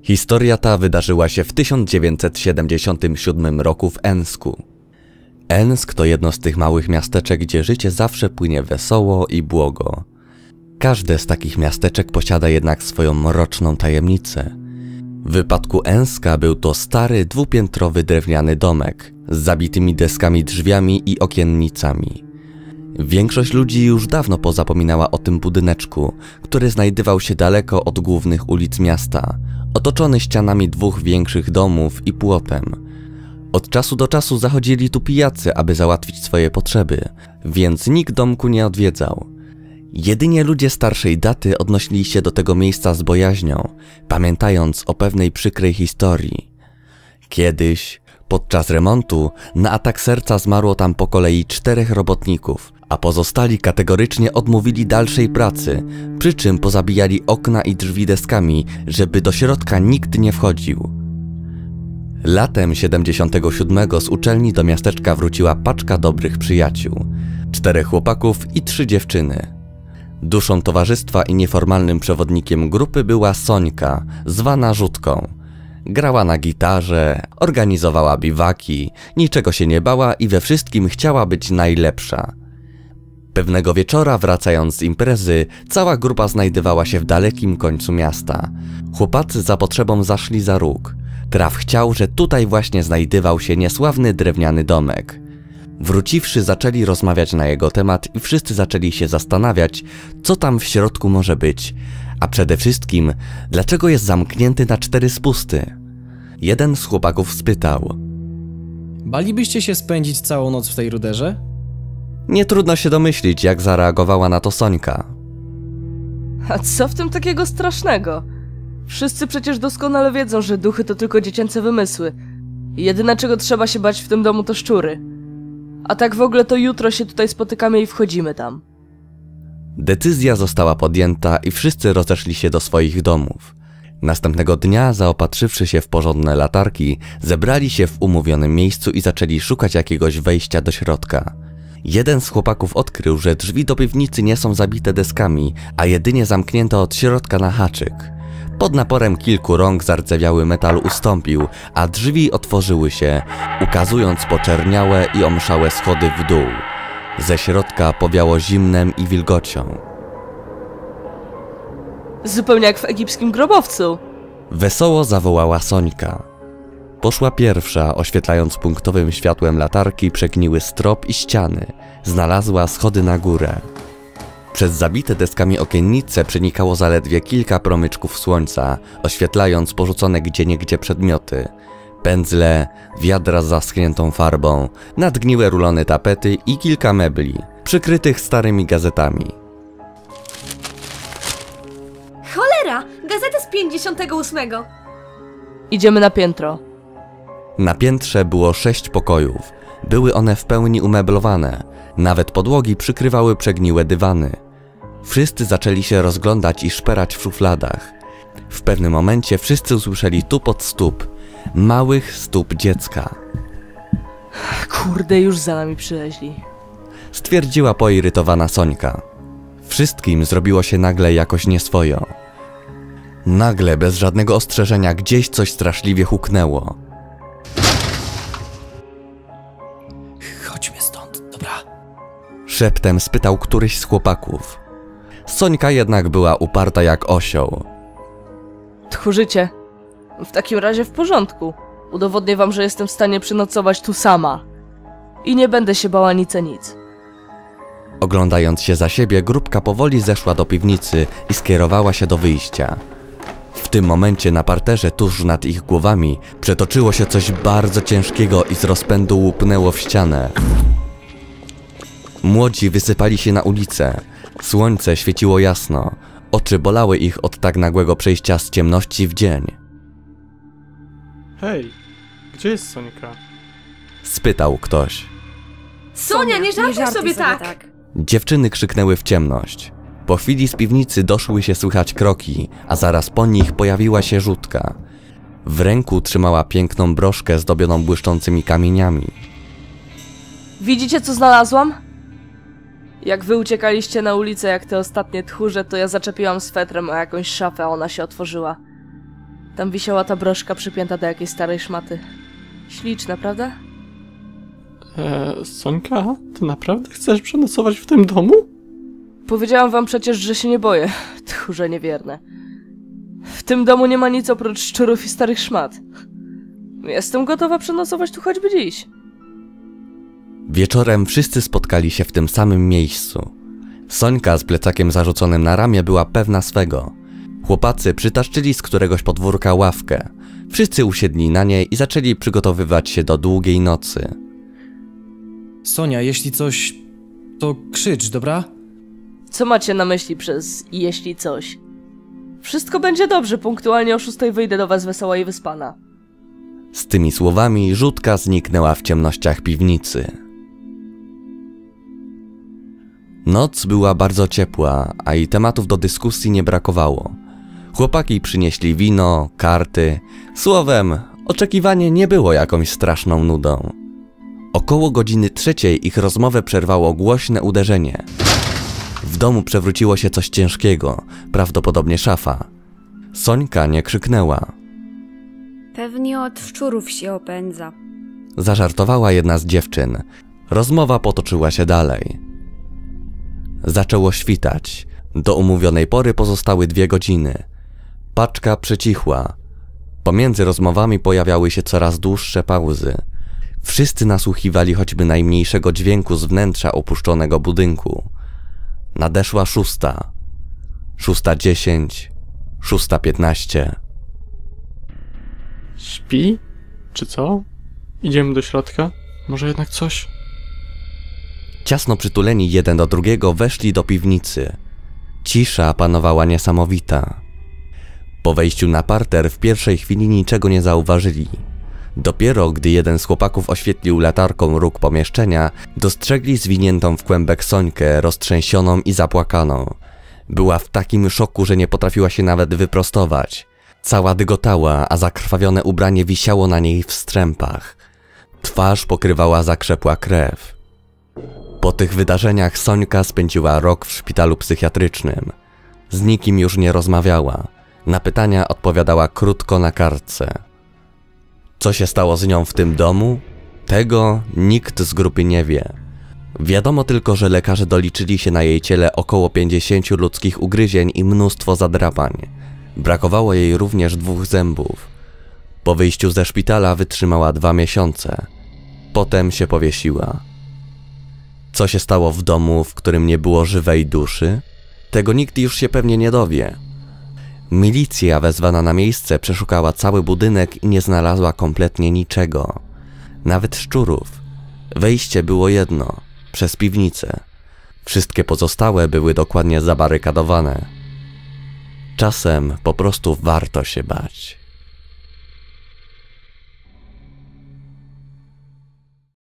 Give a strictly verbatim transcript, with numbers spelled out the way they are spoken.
Historia ta wydarzyła się w tysiąc dziewięćset siedemdziesiątym siódmym roku w Ensku. Ensk to jedno z tych małych miasteczek, gdzie życie zawsze płynie wesoło i błogo. Każde z takich miasteczek posiada jednak swoją mroczną tajemnicę. W wypadku Enska był to stary, dwupiętrowy drewniany domek z zabitymi deskami drzwiami i okiennicami. Większość ludzi już dawno pozapominała o tym budyneczku, który znajdował się daleko od głównych ulic miasta, otoczony ścianami dwóch większych domów i płotem. Od czasu do czasu zachodzili tu pijacy, aby załatwić swoje potrzeby, więc nikt domku nie odwiedzał. Jedynie ludzie starszej daty odnosili się do tego miejsca z bojaźnią, pamiętając o pewnej przykrej historii. Kiedyś, podczas remontu, na atak serca zmarło tam po kolei czterech robotników, a pozostali kategorycznie odmówili dalszej pracy, przy czym pozabijali okna i drzwi deskami, żeby do środka nikt nie wchodził. Latem siedemdziesiątego siódmego z uczelni do miasteczka wróciła paczka dobrych przyjaciół. Czterech chłopaków i trzy dziewczyny. Duszą towarzystwa i nieformalnym przewodnikiem grupy była Sońka, zwana Rzutką. Grała na gitarze, organizowała biwaki, niczego się nie bała i we wszystkim chciała być najlepsza. Pewnego wieczora, wracając z imprezy, cała grupa znajdowała się w dalekim końcu miasta. Chłopacy za potrzebą zaszli za róg. Traf chciał, że tutaj właśnie znajdował się niesławny drewniany domek. Wróciwszy, zaczęli rozmawiać na jego temat i wszyscy zaczęli się zastanawiać, co tam w środku może być, a przede wszystkim, dlaczego jest zamknięty na cztery spusty. Jeden z chłopaków spytał: Balibyście się spędzić całą noc w tej ruderze? Nie trudno się domyślić, jak zareagowała na to Sońka. A co w tym takiego strasznego? Wszyscy przecież doskonale wiedzą, że duchy to tylko dziecięce wymysły. Jedyne, czego trzeba się bać w tym domu, to szczury. A tak w ogóle to jutro się tutaj spotykamy i wchodzimy tam. Decyzja została podjęta i wszyscy rozeszli się do swoich domów. Następnego dnia, zaopatrzywszy się w porządne latarki, zebrali się w umówionym miejscu i zaczęli szukać jakiegoś wejścia do środka. Jeden z chłopaków odkrył, że drzwi do piwnicy nie są zabite deskami, a jedynie zamknięte od środka na haczyk. Pod naporem kilku rąk zardzewiały metal ustąpił, a drzwi otworzyły się, ukazując poczerniałe i omszałe schody w dół. Ze środka powiało zimnem i wilgocią. Zupełnie jak w egipskim grobowcu. Wesoło zawołała Sońka. Poszła pierwsza, oświetlając punktowym światłem latarki przegniły strop i ściany. Znalazła schody na górę. Przez zabite deskami okiennice przenikało zaledwie kilka promyczków słońca, oświetlając porzucone gdzieniegdzie przedmioty. Pędzle, wiadra z zaschniętą farbą, nadgniłe rulony tapety i kilka mebli, przykrytych starymi gazetami. Cholera! Gazeta z pięćdziesiątego ósmego! Idziemy na piętro. Na piętrze było sześć pokojów. Były one w pełni umeblowane. Nawet podłogi przykrywały przegniłe dywany. Wszyscy zaczęli się rozglądać i szperać w szufladach. W pewnym momencie wszyscy usłyszeli tupot stóp. Małych stóp dziecka. Kurde, już za nami przyleźli. Stwierdziła poirytowana Sońka. Wszystkim zrobiło się nagle jakoś nieswojo. Nagle, bez żadnego ostrzeżenia, gdzieś coś straszliwie huknęło. Chodźmy stąd, dobra? Szeptem spytał któryś z chłopaków. Sońka jednak była uparta jak osioł. Tchórzycie. W takim razie w porządku. Udowodnię wam, że jestem w stanie przenocować tu sama. I nie będę się bała nic a nic. Oglądając się za siebie, grupka powoli zeszła do piwnicy i skierowała się do wyjścia. W tym momencie na parterze tuż nad ich głowami przetoczyło się coś bardzo ciężkiego i z rozpędu łupnęło w ścianę. Młodzi wysypali się na ulicę. Słońce świeciło jasno. Oczy bolały ich od tak nagłego przejścia z ciemności w dzień. Hej, gdzie jest Sońka? Spytał ktoś. Sonia, nie żartuj sobie, sobie tak. tak! Dziewczyny krzyknęły w ciemność. Po chwili z piwnicy doszły się słychać kroki, a zaraz po nich pojawiła się Rzutka. W ręku trzymała piękną broszkę zdobioną błyszczącymi kamieniami. Widzicie, co znalazłam? Jak wy uciekaliście na ulicę jak te ostatnie tchórze, to ja zaczepiłam swetrem o jakąś szafę, a ona się otworzyła. Tam wisiała ta broszka przypięta do jakiejś starej szmaty. Śliczna, prawda? Eee, Sońka, ty naprawdę chcesz przenocować w tym domu? Powiedziałam wam przecież, że się nie boję. Tchórze niewierne. W tym domu nie ma nic oprócz szczurów i starych szmat. Jestem gotowa przenocować tu choćby dziś. Wieczorem wszyscy spotkali się w tym samym miejscu. Sońka z plecakiem zarzuconym na ramię była pewna swego. Chłopacy przytaszczyli z któregoś podwórka ławkę. Wszyscy usiedli na niej i zaczęli przygotowywać się do długiej nocy. Sonia, jeśli coś, to krzycz, dobra? Co macie na myśli przez jeśli coś? Wszystko będzie dobrze, punktualnie o szóstej wyjdę do was wesoła i wyspana. Z tymi słowami Rzutka zniknęła w ciemnościach piwnicy. Noc była bardzo ciepła, a i tematów do dyskusji nie brakowało. Chłopaki przynieśli wino, karty. Słowem, oczekiwanie nie było jakąś straszną nudą. Około godziny trzeciej ich rozmowę przerwało głośne uderzenie. W domu przewróciło się coś ciężkiego, prawdopodobnie szafa. Sońka nie krzyknęła. Pewnie od szczurów się opędza. Zażartowała jedna z dziewczyn. Rozmowa potoczyła się dalej. Zaczęło świtać. Do umówionej pory pozostały dwie godziny. Paczka przycichła. Pomiędzy rozmowami pojawiały się coraz dłuższe pauzy. Wszyscy nasłuchiwali choćby najmniejszego dźwięku z wnętrza opuszczonego budynku. Nadeszła szósta. Szósta dziesięć. Szósta piętnaście. Śpi? Czy co? Idziemy do środka? Może jednak coś? Ciasno przytuleni jeden do drugiego weszli do piwnicy. Cisza panowała niesamowita. Po wejściu na parter w pierwszej chwili niczego nie zauważyli. Dopiero gdy jeden z chłopaków oświetlił latarką róg pomieszczenia, dostrzegli zwiniętą w kłębek Sońkę, roztrzęsioną i zapłakaną. Była w takim szoku, że nie potrafiła się nawet wyprostować. Cała dygotała, a zakrwawione ubranie wisiało na niej w strzępach. Twarz pokrywała zakrzepła krew. Po tych wydarzeniach Sońka spędziła rok w szpitalu psychiatrycznym. Z nikim już nie rozmawiała. Na pytania odpowiadała krótko na kartce. Co się stało z nią w tym domu? Tego nikt z grupy nie wie. Wiadomo tylko, że lekarze doliczyli się na jej ciele około pięćdziesięciu ludzkich ugryzień i mnóstwo zadrapań. Brakowało jej również dwóch zębów. Po wyjściu ze szpitala wytrzymała dwa miesiące. Potem się powiesiła. Co się stało w domu, w którym nie było żywej duszy? Tego nikt już się pewnie nie dowie. Milicja wezwana na miejsce przeszukała cały budynek i nie znalazła kompletnie niczego. Nawet szczurów. Wejście było jedno, przez piwnicę. Wszystkie pozostałe były dokładnie zabarykadowane. Czasem po prostu warto się bać.